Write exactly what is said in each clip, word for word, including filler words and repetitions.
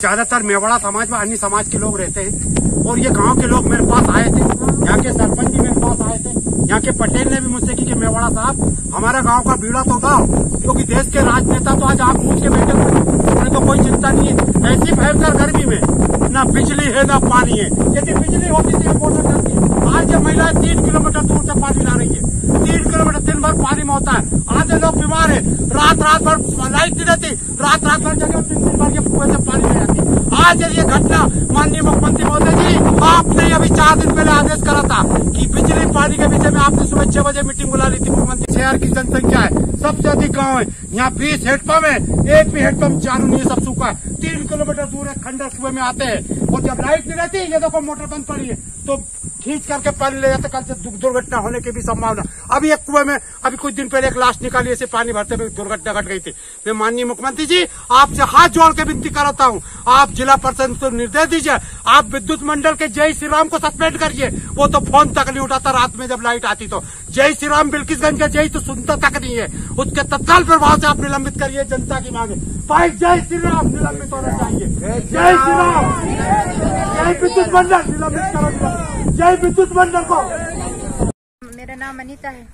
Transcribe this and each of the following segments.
ज्यादातर मेवाड़ा समाज में अन्य समाज के लोग रहते हैं और ये गांव के लोग मेरे पास आए थे, यहाँ के सरपंच भी मेरे पास आए थे, यहाँ के पटेल ने भी मुझसे की कि मेवाड़ा साहब हमारा गांव का बीड़ा तो उठाओ, क्योंकि देश के राजनेता तो आज आंख मूंद के बैठे हुए, उन्हें तो कोई चिंता नहीं है। ऐसी भयंकर गर्मी में ना बिजली है ना पानी है। यदि बिजली होती थी मोटर चलती, आज ये महिलाएं तीन किलोमीटर दूर से पानी ला रही है, तीन किलोमीटर दिन भर पानी में होता है। आज लोग बीमार है, रात रात भर लाइट नहीं रहती, रात रात भर जगह दिन दिन भर ये कुएं से पानी नहीं आती। आज ये घटना माननीय मुख्यमंत्री महोदय जी, आपने अभी चार दिन पहले आदेश करा था कि बिजली पानी के विषय में आपने सुबह छह बजे मीटिंग बुला ली थी। मुख्यमंत्री शहर की जनसंख्या है, सबसे अधिक गाँव है, यहाँ बीस हेडपम्प है, एक भी हेडपम्प चालू नहीं है, सब सूखा है। तीन किलोमीटर दूर है, खंडर कुएं में आते हैं और जब लाइट नहीं रहती ये देखो मोटर बंद पड़ी है तो खींच करके पानी ले जाते, कल से दुर्घटना होने की भी संभावना। अभी एक कुएं में अभी कुछ दिन पहले एक लाश निकाली, ऐसे पानी भरते हुए दुर्घटना घट गई थी। मैं माननीय मुख्यमंत्री जी आपसे हाथ जोड़ के विनती कराता हूँ, आप जिला प्रशासन को निर्देश दीजिए, आप विद्युत मंडल के जय श्री राम को सस्पेंड करिए। वो तो फोन तक नहीं उठाता रात में जब लाइट आती तो। जय श्री राम बिल्किसगंज का जय तो सुनता तक नहीं है, उसके तत्काल प्रभाव से आप निलंबित करिए। जनता की मांगे भाई जय श्री राम निलंबित होना चाहिए। जय श्री राम, जय विद्युत मंडल निलंबित करो, जय विद्युत मंडल को। मेरा नाम अनीता है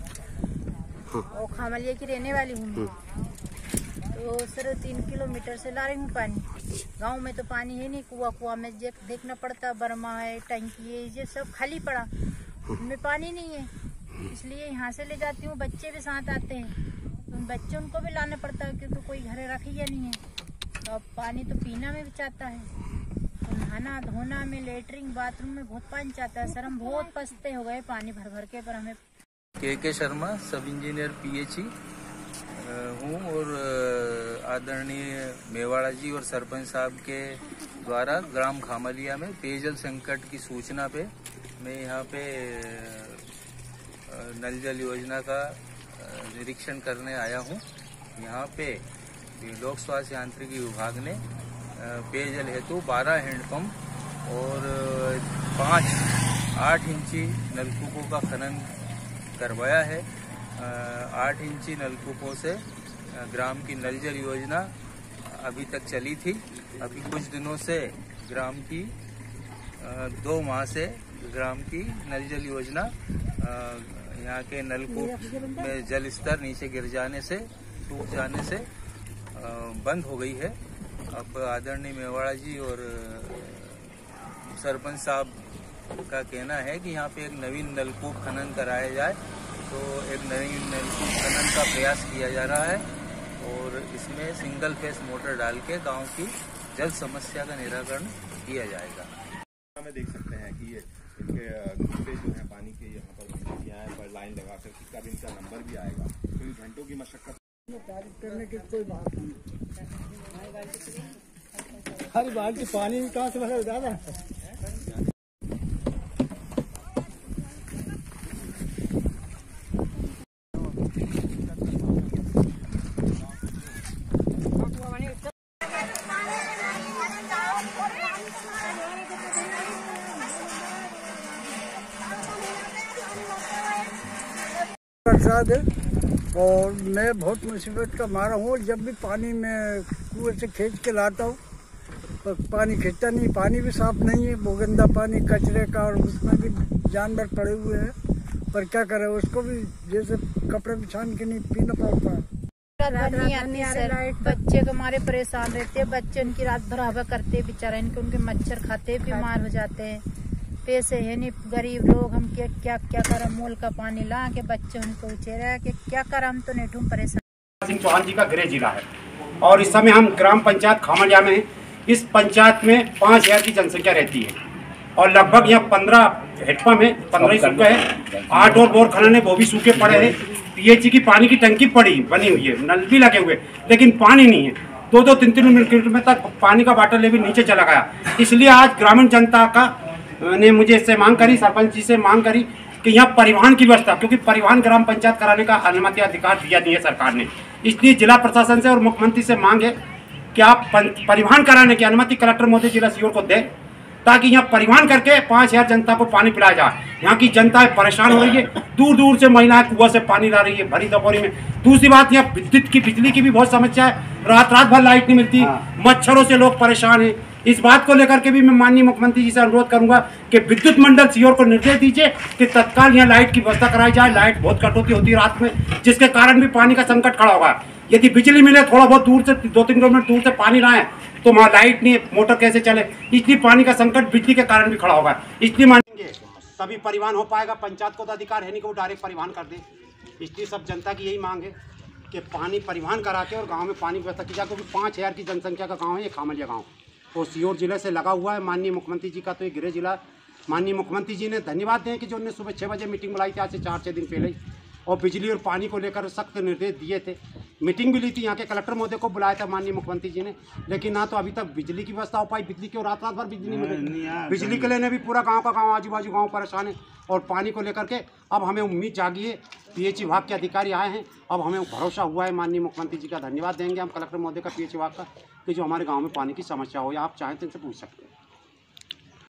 और खामलिया की रहने वाली हूँ। तो सर तीन किलोमीटर से ला रही हूँ पानी। गांव में तो पानी है नहीं, कुआ कुआ में देखना पड़ता, बर्मा है, टंकी है, ये सब खाली पड़ा, उनमें पानी नहीं है, इसलिए यहाँ से ले जाती हूँ। बच्चे भी साथ आते हैं तो बच्चे उनको भी लाना पड़ता है क्योंकि तो कोई घरे रखी या नहीं है। तो अब पानी तो पीना में भी चाहता है, तो नहाना धोना में, लेटरिन बाथरूम में बहुत पानी चाहता है। सर हम बहुत पछते हो गए पानी भर भर के, पर हमें। के के शर्मा, सब इंजीनियर पीएचई हूँ और आदरणीय मेवाड़ा जी और सरपंच साहब के द्वारा ग्राम खामलिया में पेयजल संकट की सूचना पे मैं यहाँ पे नल जल योजना का निरीक्षण करने आया हूँ। यहाँ पे लोक स्वास्थ्य यांत्रिकी विभाग ने पेयजल हेतु बारह हैंडपंप और पाँच आठ इंची नलकूपों का खनन करवाया है। आठ इंची नलकूपों से ग्राम की नल जल योजना अभी तक चली थी। अभी कुछ दिनों से ग्राम की दो माह से ग्राम की नल जल योजना यहाँ के नलकूप में जल स्तर नीचे गिर जाने से, टूट जाने से बंद हो गई है। अब आदरणीय मेवाड़ा जी और सरपंच साहब का कहना है कि यहाँ पे एक नवीन नलकूप खनन कराया जाए, तो एक नवीन नलकूप खनन का प्रयास किया जा रहा है और इसमें सिंगल फेस मोटर डाल के गांव की जल समस्या का निराकरण किया जाएगा। में देख सकते हैं कि ये इनके घंटे जो है पानी के यहाँ पर यहाँ पर लाइन लगा कर किसका भी इनका नंबर भी आएगा, तो घंटों की मशक्कत करने की कोई बात नहीं। हर बाल्टी पानी कहाँ से भरा ज्यादा। प्रसाद है और मैं बहुत मुसीबत का मारा हूँ। जब भी पानी में कुएं से खींच के लाता हूँ तो पानी खींचता नहीं, पानी भी साफ नहीं है, वो गंदा पानी कचरे का, और उसमें भी जानवर पड़े हुए हैं। पर क्या करे, उसको भी जैसे कपड़े बिछाने के नहीं पीना पड़ता है। रात नहीं आती सर, बच्चे को हमारे परेशान रहते हैं, बच्चे उनकी रात भर हवा करते बेचारे, इनके उनके मच्छर खाते बीमार हो जाते हैं। पैसे है नहीं, गरीब लोग, हम क्या क्या क्या करें, मोल का पानी ला के बच्चे उनको उचेरा के क्या करें, हम तो नेठूम परेशान। सिंह चौहान जी का गृह जिला है और इस समय हम ग्राम पंचायत खामलिया में हैं। इस पंचायत में पाँच हजार की जनसंख्या रहती है और लगभग यहाँ पंद्रह हेडपम्प है, पंद्रह ही सूखे है, आठ और बोर खनन है, वो भी सूखे पड़े हैं। पीएचई की पानी की टंकी पड़ी बनी हुई है, नल भी लगे हुए, लेकिन पानी नहीं है। दो दो तीन तीन किलोमीटर तक पानी का वाटर लेवल नीचे चला गया। इसलिए आज ग्रामीण जनता का ने मुझे इससे मांग करी, सरपंच जी से मांग करी कि यहाँ परिवहन की व्यवस्था, क्योंकि परिवहन ग्राम पंचायत कराने का अनुमति अधिकार दिया नहीं है सरकार ने। इसलिए जिला प्रशासन से और मुख्यमंत्री से मांग है कि आप परिवहन कराने की अनुमति कलेक्टर महोदय जिला सीओ को दें, ताकि यहाँ परिवहन करके पाँच हजार जनता को पानी पिलाया जाए। यहाँ की जनता परेशान हो रही है, दूर दूर से महिलाएं कुआं से पानी ला रही है भरी दबोरी में। दूसरी बात, यहाँ विद्युत की बिजली की भी बहुत समस्या है, रात रात भर लाइट नहीं मिलती, मच्छरों से लोग परेशान हैं। इस बात को लेकर के भी मैं माननीय मुख्यमंत्री जी से अनुरोध करूंगा कि विद्युत मंडल सीओर को निर्देश दीजिए कि तत्काल यहाँ लाइट की व्यवस्था कराई जाए। लाइट बहुत कटौती होती है रात में, जिसके कारण भी पानी का संकट खड़ा होगा। यदि बिजली मिले थोड़ा बहुत दूर से, दो तीन किलोमीटर दूर से पानी ना है तो वहाँ लाइट नहीं, मोटर कैसे चले, इसलिए पानी का संकट बिजली के कारण भी खड़ा होगा। इसलिए मानेंगे तभी परिवहन हो पाएगा। पंचायत को तो अधिकार है नहीं कि वो डायरेक्ट परिवहन कर दे, इसलिए सब जनता की यही मांग है कि पानी परिवहन करा के और गांव में पानी व्यवस्था की जाए, क्योंकि पाँच हज़ार की जनसंख्या का गांव है ये खामलिया गांव, और सीहोर जिले से लगा हुआ है। माननीय मुख्यमंत्री जी का तो ये गृह जिला, माननीय मुख्यमंत्री जी ने धन्यवाद दें कि जो उन्होंने सुबह छः बजे मीटिंग बुलाई थी आज से चार छः दिन पहले ही, और बिजली और पानी को लेकर सख्त निर्देश दिए थे। मीटिंग भी ली थी, यहाँ के कलेक्टर महोदय को बुलाया था माननीय मुख्यमंत्री जी ने, लेकिन ना तो अभी तक बिजली की व्यवस्था हो पाई। बिजली की रात रात भर बिजली नहीं मिली, बिजली के लिए भी पूरा गांव का गांव, आजू बाजू गांव परेशान है। और पानी को लेकर के अब हमें उम्मीद जागी है, पीएच विभाग के अधिकारी आए हैं, अब हमें भरोसा हुआ है। माननीय मुख्यमंत्री जी का धन्यवाद देंगे हम कलेक्टर महोदय का, पीएच विभाग का, कि जो हमारे गाँव में पानी की समस्या हो, या आप चाहें तो इनसे पूछ सकते हैं।